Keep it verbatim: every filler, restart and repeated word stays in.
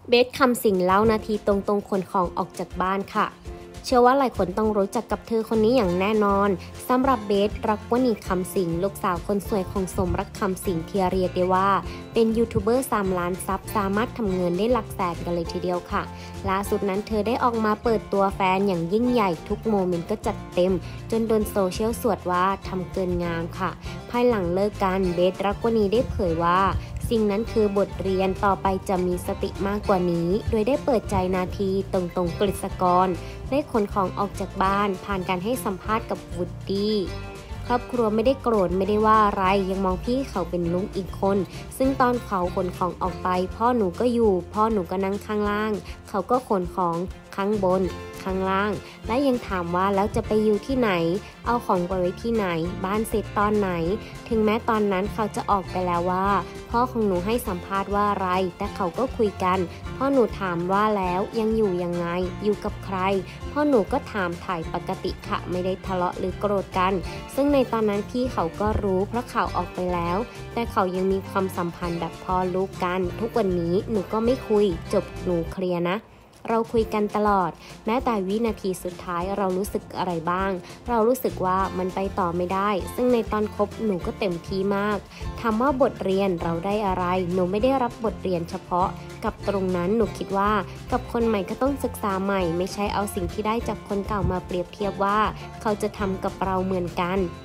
เบสคำสิงเล่านาทีตรงๆขนของออกจากบ้านค่ะเชื่อว่าหลายคนต้องรู้จักกับเธอคนนี้อย่างแน่นอนสำหรับเบสรักวณีคำสิงลูกสาวคนสวยของสมรักคำสิงที่เรียกได้ว่าเป็นยูทูบเบอร์สามล้านซับสามารถทำเงินได้หลักแสนกันเลยทีเดียวค่ะล่าสุดนั้นเธอได้ออกมาเปิดตัวแฟนอย่างยิ่งใหญ่ทุกโมเมนต์ก็จัดเต็มจนโดนโซเชียลสวดว่าทำเกินงามค่ะภายหลังเลิกกันเบสรักวณีได้เผยว่าสิ่งนั้นคือบทเรียนต่อไปจะมีสติมากกว่านี้โดยได้เปิดใจนาทีตรงตรงกฤษกรได้ขนของออกจากบ้านผ่านการให้สัมภาษณ์กับวูดดี้ครอบครัวไม่ได้โกรธไม่ได้ว่าอะไรยังมองพี่เขาเป็นลุงอีกคนซึ่งตอนเขาขนของออกไปพ่อหนูก็อยู่พ่อหนูก็นั่งข้างล่างเขาก็ขนของข้างบนข้างล่างและยังถามว่าแล้วจะไปอยู่ที่ไหนเอาของไปไว้ที่ไหนบ้านเสร็จตอนไหนถึงแม้ตอนนั้นเขาจะออกไปแล้วว่าพ่อของหนูให้สัมภาษณ์ว่าอะไรแต่เขาก็คุยกันพ่อหนูถามว่าแล้วยังอยู่ยังไงอยู่กับใครพ่อหนูก็ถามถ่ายปกติค่ะไม่ได้ทะเลาะหรือโกรธกันซึ่งในตอนนั้นพี่เขาก็รู้เพราะข่าวออกไปแล้วแต่เขายังมีความสัมพันธ์แบบพ่อลูกกันทุกวันนี้หนูก็ไม่คุยจบหนูเคลียร์นะเราคุยกันตลอดแม้แต่วินาทีสุดท้ายเรารู้สึกอะไรบ้างเรารู้สึกว่ามันไปต่อไม่ได้ซึ่งในตอนคบหนูก็เต็มที่มากถามว่าบทเรียนเราได้อะไรหนูไม่ได้รับบทเรียนเฉพาะกับตรงนั้นหนูคิดว่ากับคนใหม่ก็ต้องศึกษาใหม่ไม่ใช่เอาสิ่งที่ได้จากคนเก่ามาเปรียบเทียบว่าเขาจะทำกับเราเหมือนกัน